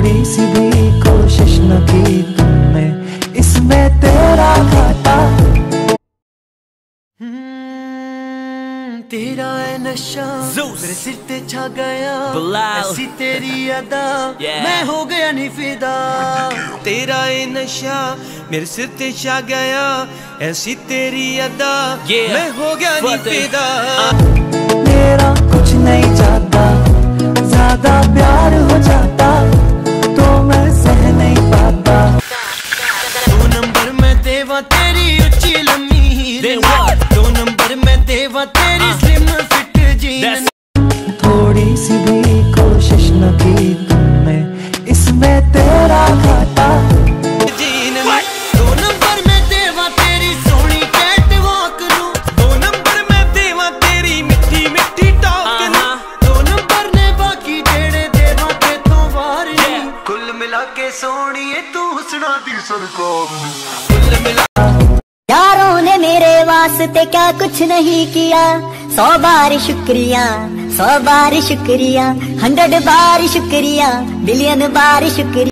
थोड़ी सी भी कोशिश न की तुमने, इसमें तेरा घाटा। तेरा है नशा मेरे सिर ते छा गया, ऐसी तेरी अदा मैं हो गया नहीं फिदा। तेरा है नशा मेरे सिर ते छा गया, ऐसी तेरी अदा मैं हो गया नहीं फिदा। मेरा कुछ नहीं चाहता, ज्यादा प्यार हो जाता तो मैं सह नहीं पाता। 2 नंबर में देवा तेरी उच्ची लम्बी हील, 2 नंबर में देवा तेरी स्लिम फिट जीन। थोड़ी सी भी कोशिश न की तुमने, इसमें तेरा घाटा। 2 नंबर में देवा तेरी सोहनी कैट वॉक नू, 2 नंबर में देवा तेरी मिठी मिठी टॉक नू, 2 नंबर ने बाकी जेड़े देवा ते तो वार। कुल मिला के सोहणीए तू हुस्ना दी सरकार, कुल मिला। यारों ने मेरे वास्ते क्या कुछ नहीं किया, 100 बार शुक्रिया, 100 बार शुक्रिया, 100 बार शुक्रिया, बिलियन बार शुक्रिया।